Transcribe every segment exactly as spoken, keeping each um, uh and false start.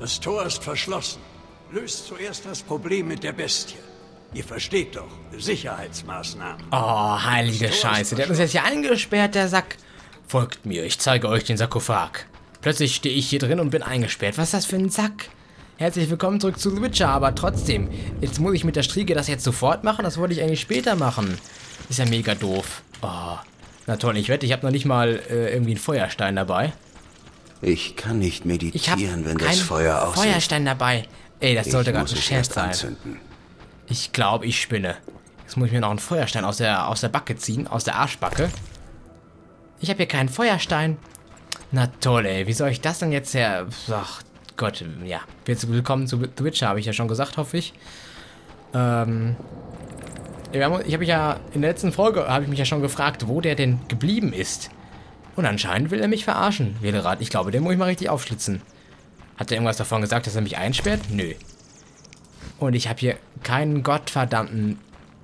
Das Tor ist verschlossen. Löst zuerst das Problem mit der Bestie. Ihr versteht doch, Sicherheitsmaßnahmen. Oh, heilige Scheiße. Der hat uns jetzt hier eingesperrt, der Sack. Folgt mir, ich zeige euch den Sarkophag. Plötzlich stehe ich hier drin und bin eingesperrt. Was ist das für ein Sack? Herzlich willkommen zurück zu The Witcher, aber trotzdem, jetzt muss ich mit der Striege das jetzt sofort machen? Das wollte ich eigentlich später machen. Ist ja mega doof. Oh, na toll, ich wette, ich habe noch nicht mal äh, irgendwie einen Feuerstein dabei. Ich kann nicht meditieren, ich hab wenn das Feuer aussieht. Feuerstein dabei. Ey, das sollte gerade ein Scherz sein. Anzünden. Ich glaube, ich spinne. Jetzt muss ich mir noch einen Feuerstein aus der, aus der Backe ziehen, aus der Arschbacke. Ich habe hier keinen Feuerstein. Na toll, ey. Wie soll ich das denn jetzt her... Ach Gott, ja. Willkommen zu The Witcher, habe ich ja schon gesagt, hoffe ich. Ähm... Ich habe ja in der letzten Folge, habe ich mich ja schon gefragt, wo der denn geblieben ist. Und anscheinend will er mich verarschen, Wählerat. Ich glaube, den muss ich mal richtig aufschlitzen. Hat er irgendwas davon gesagt, dass er mich einsperrt? Nö. Und ich habe hier keinen gottverdammten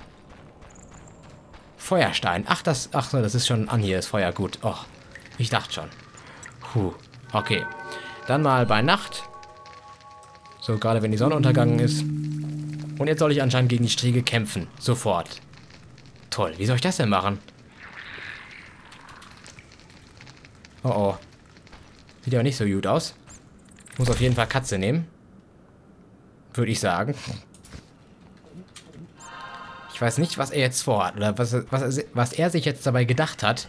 Feuerstein. Ach, das, ach, das ist schon an hier, das Feuer. Gut. Oh, ich dachte schon. Puh. Okay. Dann mal bei Nacht. So, gerade wenn die Sonne untergegangen ist. Und jetzt soll ich anscheinend gegen die Striege kämpfen. Sofort. Toll. Wie soll ich das denn machen? Oh oh. Sieht ja nicht so gut aus. Ich muss auf jeden Fall Katze nehmen. Würde ich sagen. Ich weiß nicht, was er jetzt vorhat. Oder was, was, was er sich jetzt dabei gedacht hat.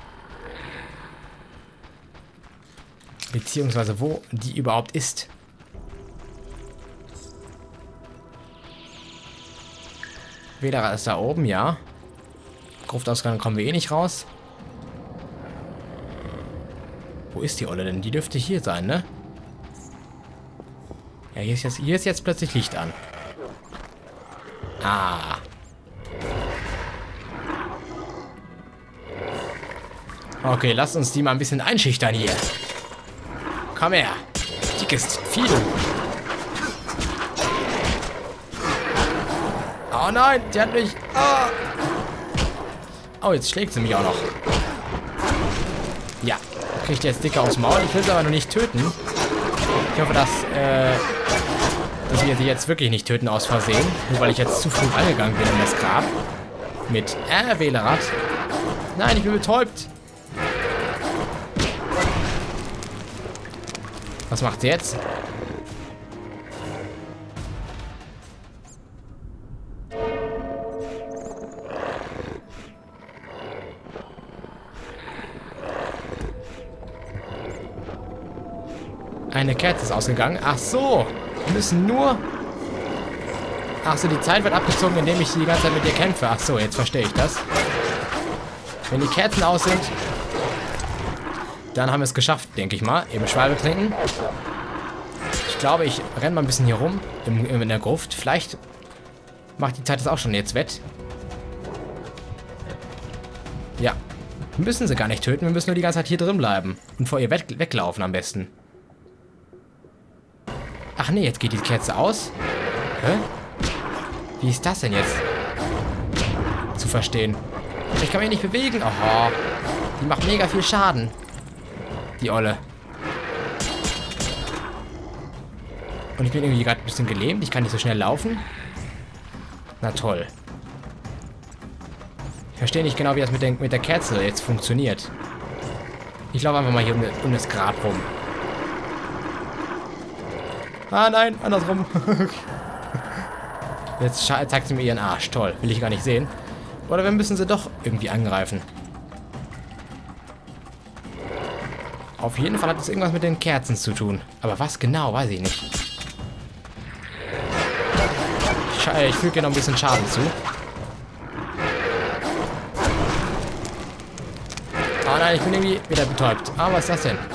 Beziehungsweise wo die überhaupt ist. Wähler ist da oben, ja. Gruftausgang kommen wir eh nicht raus. Wo ist die Olle denn? Die dürfte hier sein, ne? Ja, hier ist jetzt, hier ist jetzt plötzlich Licht an. Ah. Okay, lasst uns die mal ein bisschen einschüchtern hier. Komm her. Dickes Vieh, du. Oh nein, die hat mich... Oh. Oh, jetzt schlägt sie mich auch noch. Ja, kriegt jetzt dicker aufs Maul. Ich will sie aber noch nicht töten. Ich hoffe, dass, äh, dass wir sie jetzt wirklich nicht töten aus Versehen. Nur weil ich jetzt zu früh angegangen bin in das Grab. Mit, äh, Wählerad. Nein, ich bin betäubt. Was macht sie jetzt? Eine Kerze ist ausgegangen. Ach so. Wir müssen nur... Ach so, die Zeit wird abgezogen, indem ich die ganze Zeit mit ihr kämpfe. Ach so, jetzt verstehe ich das. Wenn die Kerzen aus sind, dann haben wir es geschafft, denke ich mal. Eben Schwalbe trinken. Ich glaube, ich renne mal ein bisschen hier rum in, in der Gruft. Vielleicht macht die Zeit das auch schon jetzt wett. Ja. Wir müssen sie gar nicht töten. Wir müssen nur die ganze Zeit hier drin bleiben. Und vor ihr weg, weglaufen am besten. Ach nee, jetzt geht die Kerze aus. Hä? Wie ist das denn jetzt? Zu verstehen. Ich kann mich nicht bewegen. Aha. Die macht mega viel Schaden. Die Olle. Und ich bin irgendwie gerade ein bisschen gelähmt. Ich kann nicht so schnell laufen. Na toll. Ich verstehe nicht genau, wie das mit der, mit der Kerze jetzt funktioniert. Ich laufe einfach mal hier um, um das Grab rum. Ah nein, andersrum. Jetzt zeigt sie mir ihren Arsch. Toll, will ich gar nicht sehen. Oder wir müssen sie doch irgendwie angreifen. Auf jeden Fall hat es irgendwas mit den Kerzen zu tun. Aber was genau, weiß ich nicht. Ich, ich füge ihr noch ein bisschen Schaden zu. Oh nein, ich bin irgendwie wieder betäubt. Ah, was ist das denn?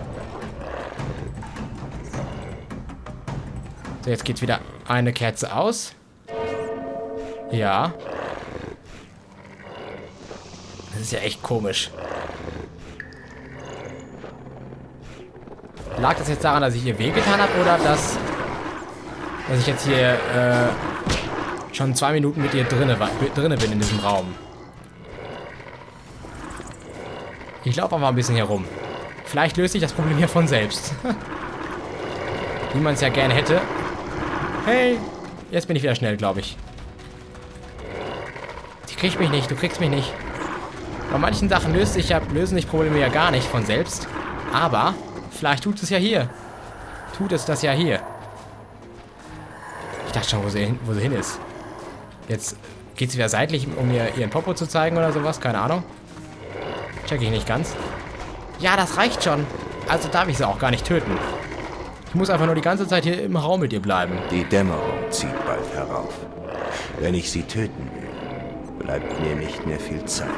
So, jetzt geht wieder eine Kerze aus. Ja. Das ist ja echt komisch. Lag das jetzt daran, dass ich ihr wehgetan habe oder dass, dass ich jetzt hier äh, schon zwei Minuten mit ihr drinne, drinne bin in diesem Raum? Ich laufe einfach ein bisschen herum. Vielleicht löst sich das Problem hier von selbst. wie man es ja gerne hätte. Hey, jetzt bin ich wieder schnell, glaube ich. Die kriegt mich nicht, du kriegst mich nicht. Bei manchen Sachen löst sich ja, lösen sich Probleme ja gar nicht von selbst. Aber vielleicht tut es ja hier. Tut es das ja hier. Ich dachte schon, wo sie hin, wo sie hin ist. Jetzt geht sie wieder seitlich, um mir ihren Popo zu zeigen oder sowas. Keine Ahnung. Check ich nicht ganz. Ja, das reicht schon. Also darf ich sie auch gar nicht töten. Ich muss einfach nur die ganze Zeit hier im Raum mit ihr bleiben. Die Dämmerung zieht bald herauf. Wenn ich sie töten will, bleibt mir nicht mehr viel Zeit.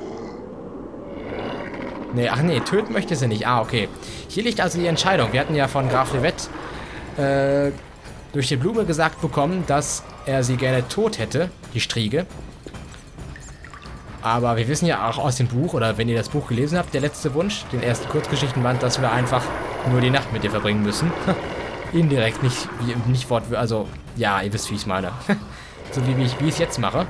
Nee, ach nee, töten möchte sie nicht. Ah, okay. Hier liegt also die Entscheidung. Wir hatten ja von Graf Levette äh, durch die Blume gesagt bekommen, dass er sie gerne tot hätte, die Striege. Aber wir wissen ja auch aus dem Buch, oder wenn ihr das Buch gelesen habt, der letzte Wunsch, den ersten Kurzgeschichtenband, dass wir einfach nur die Nacht mit ihr verbringen müssen. Indirekt, nicht, wie, nicht Wort, also, ja, ihr wisst, wie ich es meine. So wie, wie ich wie ich es jetzt mache.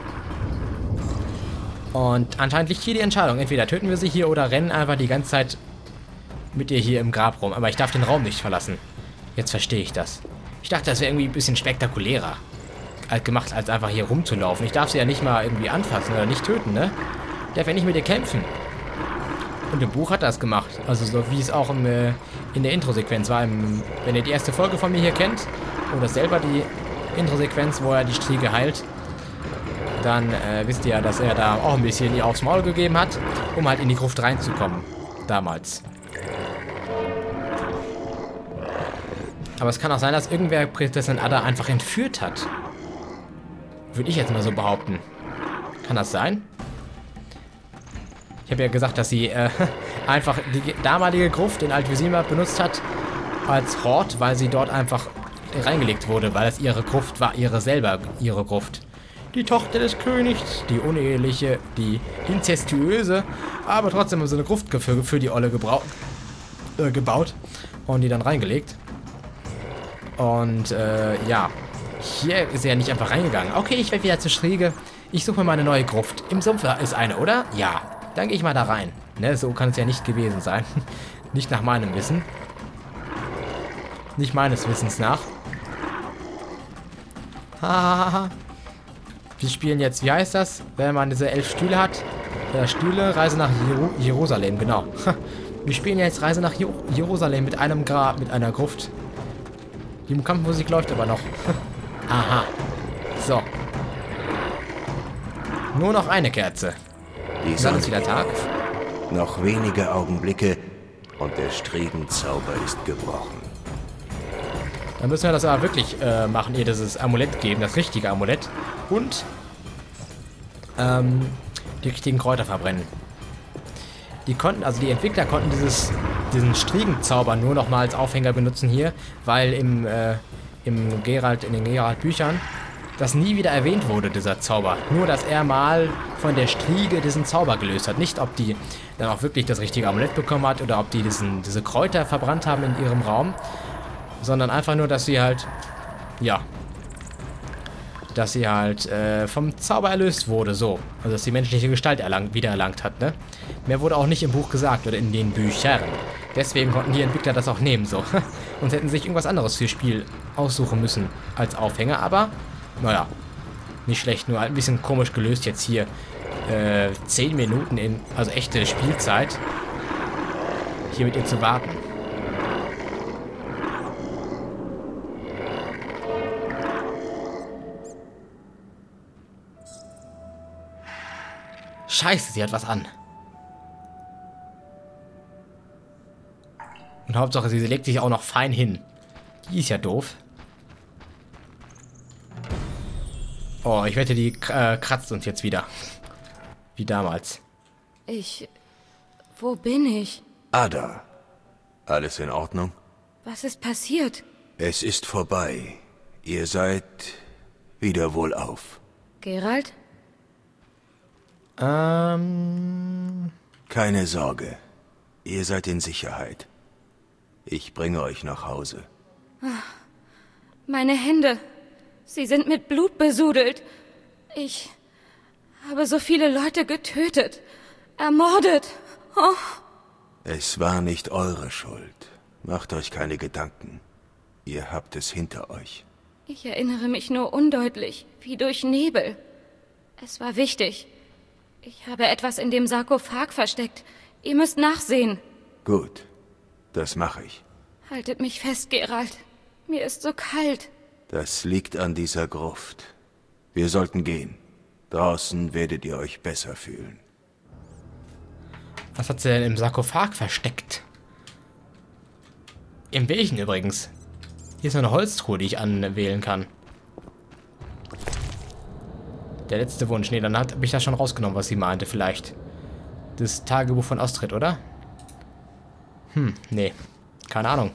Und anscheinend liegt hier die Entscheidung. Entweder töten wir sie hier oder rennen einfach die ganze Zeit mit ihr hier im Grab rum. Aber ich darf den Raum nicht verlassen. Jetzt verstehe ich das. Ich dachte, das wäre irgendwie ein bisschen spektakulärer als gemacht, als einfach hier rumzulaufen. Ich darf sie ja nicht mal irgendwie anfassen oder nicht töten, ne? Ich darf ja nicht mit ihr kämpfen. Und im Buch hat er das gemacht. Also so wie es auch im, äh, in der Intro-Sequenz war. Im, wenn ihr die erste Folge von mir hier kennt, oder selber die Intro-Sequenz, wo er die Striege heilt, dann äh, wisst ihr ja, dass er da auch ein bisschen ihr aufs Maul gegeben hat, um halt in die Gruft reinzukommen. Damals. Aber es kann auch sein, dass irgendwer Prinzessin Ada einfach entführt hat. Würde ich jetzt mal so behaupten. Kann das sein? Ich habe ja gesagt, dass sie äh, einfach die damalige Gruft in Alt-Vizima benutzt hat als Hort, weil sie dort einfach reingelegt wurde, weil es ihre Gruft war, ihre selber ihre Gruft. Die Tochter des Königs, die uneheliche, die inzestuöse, aber trotzdem haben sie eine Gruft für, für die Olle äh, gebaut und die dann reingelegt. Und äh, ja, hier ist er ja nicht einfach reingegangen. Okay, ich werde wieder zur Striege. Ich suche mir mal eine neue Gruft. Im Sumpf ist eine, oder? Ja, dann gehe ich mal da rein. Ne, so kann es ja nicht gewesen sein. Nicht nach meinem Wissen. Nicht meines Wissens nach. Hahaha. Wir spielen jetzt, wie heißt das, wenn man diese elf Stühle hat? Äh, Stühle, Reise nach Jeru Jerusalem, genau. Wir spielen jetzt Reise nach Jer Jerusalem mit einem Grab, mit einer Gruft. Die Kampfmusik läuft aber noch. Aha. So. Nur noch eine Kerze. Die Dann ist wieder Tag. Noch wenige Augenblicke und der Striegenzauber ist gebrochen. Dann müssen wir das aber wirklich äh, machen, ihr dieses Amulett geben, das richtige Amulett. Und ähm, die richtigen Kräuter verbrennen. Die konnten, also die Entwickler konnten dieses, diesen Striegenzauber nur noch mal als Aufhänger benutzen hier, weil im, äh, im Geralt, in den Geralt-Büchern das nie wieder erwähnt wurde, dieser Zauber. Nur, dass er mal von der Striege diesen Zauber gelöst hat. Nicht, ob die dann auch wirklich das richtige Amulett bekommen hat oder ob die diesen, diese Kräuter verbrannt haben in ihrem Raum, sondern einfach nur, dass sie halt, ja, dass sie halt äh, vom Zauber erlöst wurde, so. Also, dass die menschliche Gestalt erlangt, wiedererlangt hat, ne? Mehr wurde auch nicht im Buch gesagt oder in den Büchern. Deswegen konnten die Entwickler das auch nehmen, so. Und hätten sich irgendwas anderes für Spiel aussuchen müssen als Aufhänger, aber, naja, nicht schlecht, nur halt ein bisschen komisch gelöst jetzt hier. Äh, zehn Minuten in, also echte Spielzeit, hier mit ihr zu warten. Scheiße, sie hat was an. Und Hauptsache, sie legt sich auch noch fein hin. Die ist ja doof. Oh, ich wette, die äh, kratzt uns jetzt wieder. Wie damals. Ich... Wo bin ich? Ada, alles in Ordnung? Was ist passiert? Es ist vorbei. Ihr seid wieder wohlauf. Geralt? Ähm... Keine Sorge. Ihr seid in Sicherheit. Ich bringe euch nach Hause. Meine Hände. Sie sind mit Blut besudelt. Ich habe so viele Leute getötet. Ermordet. Oh. Es war nicht eure Schuld. Macht euch keine Gedanken. Ihr habt es hinter euch. Ich erinnere mich nur undeutlich, wie durch Nebel. Es war wichtig. Ich habe etwas in dem Sarkophag versteckt. Ihr müsst nachsehen. Gut, das mache ich. Haltet mich fest, Geralt. Mir ist so kalt. Das liegt an dieser Gruft. Wir sollten gehen. Draußen werdet ihr euch besser fühlen. Was hat sie denn im Sarkophag versteckt? In welchen übrigens? Hier ist noch eine Holztruhe, die ich anwählen kann. Der letzte Wunsch. Nee, dann habe ich das schon rausgenommen, was sie meinte, vielleicht. Das Tagebuch von Astrid, oder? Hm, nee. Keine Ahnung.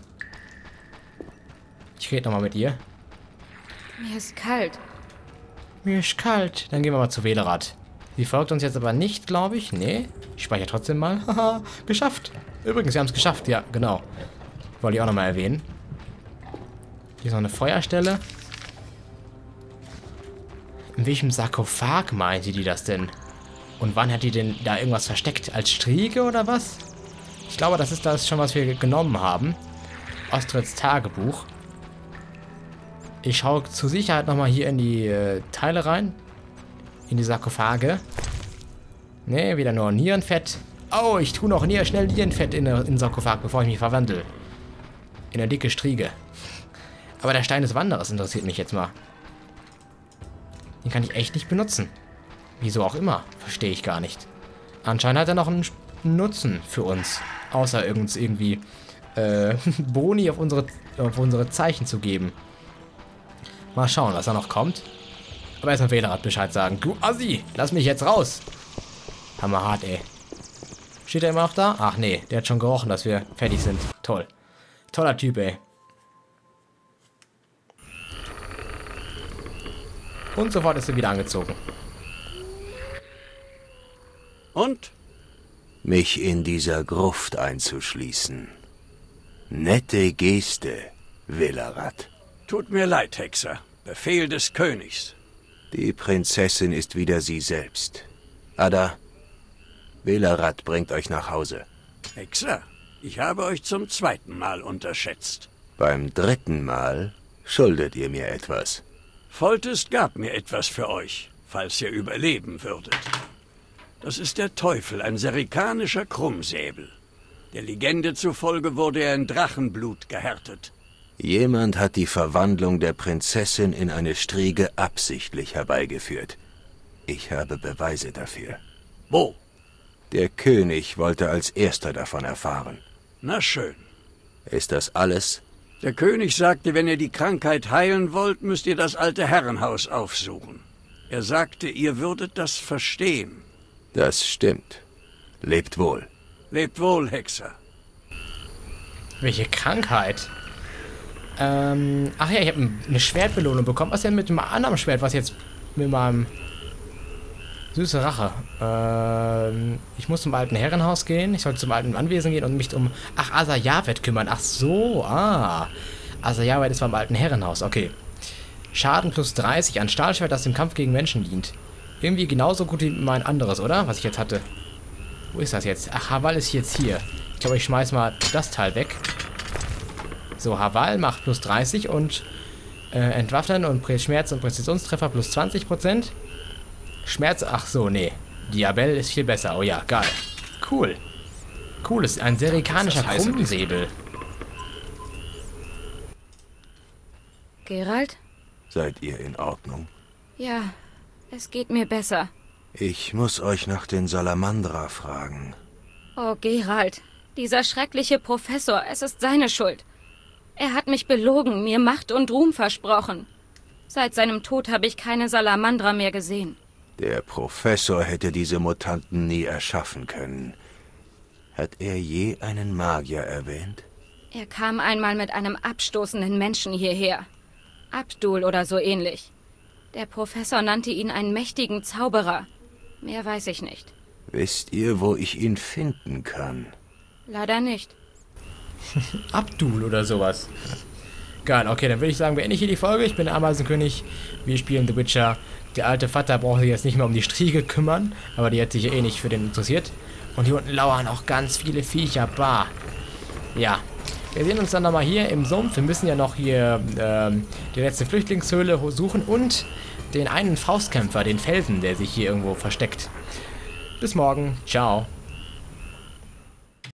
Ich rede nochmal mit ihr. Mir ist kalt. Mir ist kalt. Dann gehen wir mal zu Wählerath. Sie folgt uns jetzt aber nicht, glaube ich. Nee. Ich speichere trotzdem mal. Haha, geschafft. Übrigens, wir haben es geschafft. Ja, genau. Wollte ich auch nochmal erwähnen. Hier ist noch eine Feuerstelle. In welchem Sarkophag meinte die das denn? Und wann hat die denn da irgendwas versteckt? Als Striege oder was? Ich glaube, das ist das schon, was wir genommen haben. Astrids Tagebuch. Ich schaue zur Sicherheit nochmal hier in die äh, Teile rein. In die Sarkophage. Ne, wieder nur Nierenfett. Oh, ich tue noch nie schnell Nierenfett in den Sarkophag, bevor ich mich verwandle. In eine dicke Striege. Aber der Stein des Wanderers interessiert mich jetzt mal. Den kann ich echt nicht benutzen. Wieso auch immer. Verstehe ich gar nicht. Anscheinend hat er noch einen Nutzen für uns. Außer uns irgendwie äh, Boni auf unsere, auf unsere Zeichen zu geben. Mal schauen, was da noch kommt. Aber erstmal Wählerath Bescheid sagen. Du Assi, lass mich jetzt raus. Hammerhart, ey. Steht er immer noch da? Ach nee, der hat schon gerochen, dass wir fertig sind. Toll. Toller Typ, ey. Und sofort ist er wieder angezogen. Und? Mich in dieser Gruft einzuschließen. Nette Geste, Wählerath. Tut mir leid, Hexer. Befehl des Königs. Die Prinzessin ist wieder sie selbst. Ada, Wählerath bringt euch nach Hause. Hexer, ich habe euch zum zweiten Mal unterschätzt. Beim dritten Mal schuldet ihr mir etwas. Foltest gab mir etwas für euch, falls ihr überleben würdet. Das ist der Teufel, ein serikanischer Krummsäbel. Der Legende zufolge wurde er in Drachenblut gehärtet. Jemand hat die Verwandlung der Prinzessin in eine Striege absichtlich herbeigeführt. Ich habe Beweise dafür. Wo? Der König wollte als erster davon erfahren. Na schön. Ist das alles? Der König sagte, wenn ihr die Krankheit heilen wollt, müsst ihr das alte Herrenhaus aufsuchen. Er sagte, ihr würdet das verstehen. Das stimmt. Lebt wohl. Lebt wohl, Hexer. Welche Krankheit? Ähm, ach ja, ich habe eine Schwertbelohnung bekommen. Was ist denn mit dem anderen Schwert, was jetzt mit meinem... Süße Rache. Ähm, ich muss zum alten Herrenhaus gehen. Ich sollte zum alten Anwesen gehen und mich um... Ach, Asajavet kümmern. Ach so, ah. Asajavet ist beim alten Herrenhaus. Okay. Schaden plus dreißig an Stahlschwert, das dem Kampf gegen Menschen dient. Irgendwie genauso gut wie mein anderes, oder? Was ich jetzt hatte. Wo ist das jetzt? Ach, Haval ist jetzt hier. Ich glaube, ich schmeiß mal das Teil weg. So, Haval macht plus dreißig und äh, Entwaffnen und Schmerz- und Präzisionstreffer plus zwanzig Prozent. Schmerz, ach so, nee. Diabel ist viel besser. Oh ja, geil. Cool. Cool, ist ein serikanischer Krummsäbel. Geralt? Seid ihr in Ordnung? Ja, es geht mir besser. Ich muss euch nach den Salamandra fragen. Oh, Geralt. Dieser schreckliche Professor, es ist seine Schuld. Er hat mich belogen, mir Macht und Ruhm versprochen. Seit seinem Tod habe ich keine Salamandra mehr gesehen. Der Professor hätte diese Mutanten nie erschaffen können. Hat er je einen Magier erwähnt? Er kam einmal mit einem abstoßenden Menschen hierher. Abdul oder so ähnlich. Der Professor nannte ihn einen mächtigen Zauberer. Mehr weiß ich nicht. Wisst ihr, wo ich ihn finden kann? Leider nicht. Abdul oder sowas. Geil, okay, dann würde ich sagen, beende ich hier die Folge. Ich bin der Ameisenkönig. Wir spielen The Witcher. Der alte Vater braucht sich jetzt nicht mehr um die Striege kümmern, aber die hat sich eh nicht für den interessiert. Und hier unten lauern auch ganz viele Viecher. Bah. Ja. Wir sehen uns dann nochmal hier im Sumpf. Wir müssen ja noch hier ähm, die letzte Flüchtlingshöhle suchen und den einen Faustkämpfer, den Felsen, der sich hier irgendwo versteckt. Bis morgen. Ciao.